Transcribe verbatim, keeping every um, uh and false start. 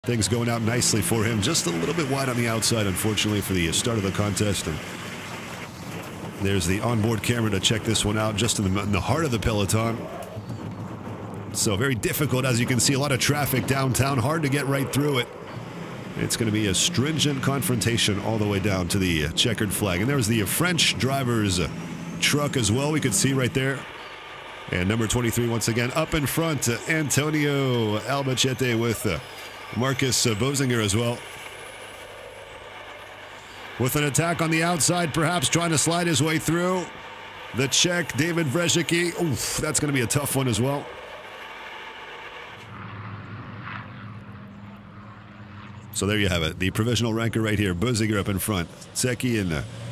Things going out nicely for him. Just a little bit wide on the outside, unfortunately, for the start of the contest. And there's the onboard camera to check this one out, just in the, in the heart of the peloton. So very difficult, as you can see, a lot of traffic downtown, hard to get right through it. It's going to be a stringent confrontation all the way down to the checkered flag. And there's the French driver's truck as well, we could see right there. And number twenty-three, once again, up in front, Antonio Albacete with Marcus Bosinger as well. With an attack on the outside, perhaps trying to slide his way through. The Czech, David Vrezicki. Oof, that's going to be a tough one as well. So there you have it. The provisional ranker right here. Bosinger up in front. Zeki and uh,